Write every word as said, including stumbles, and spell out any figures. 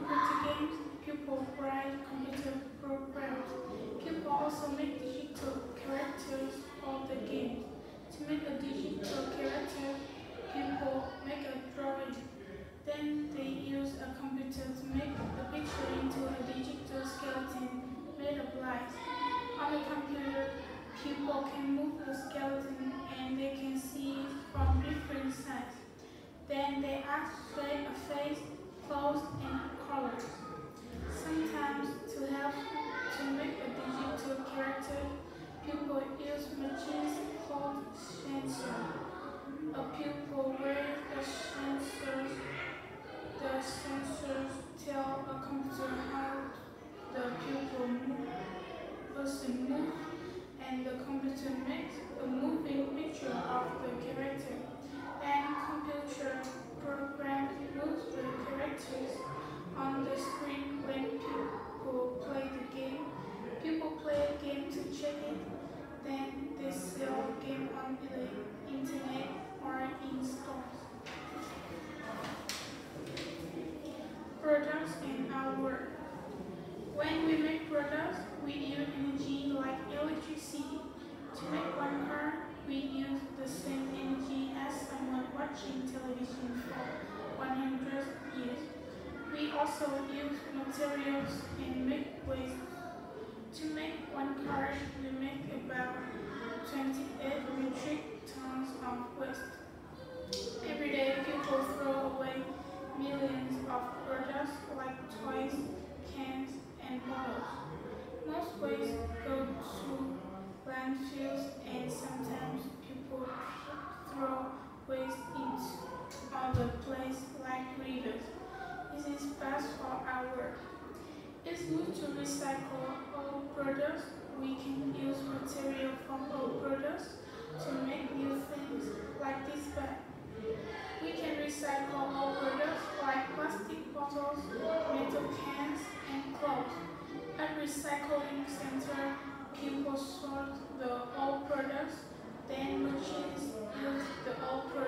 computer games, people write computer programs. People also make digital characters of the games. To make a digital character, people make a drawing. Then they use a computer to make the picture into a digital skeleton made of light. On the computer, people can move the skeleton and they can see it from different sides. Then they add a face, clothes, and colors. Sometimes to help to make a digital character, people use machines called sensors. A pupil wears a sensor. The sensors tell a computer how the pupil move, person moves, and the computer makes a moving picture of the character. And computer program moves the characters on the screen when people play the game. People play a game to check it, then they sell the game on the internet or in stores. Products in our work. When we make products, we use energy like electricity. To make one car, we use the same energy as someone watching television for one hundred years. We also use materials and make waste. To make one car, we make about twenty-eight metric tons of waste. Every day, people throw away millions of products like toys, cans, and bottles. Most waste go to landfills, and sometimes people throw waste into other places like rivers. This is bad for our work. It's good to recycle old products. We can use material from old products to make new things like this bag. We can recycle old products like plastic bottles, metal cans, and clothes. At recycling center, people sort the old products, then machines use the old products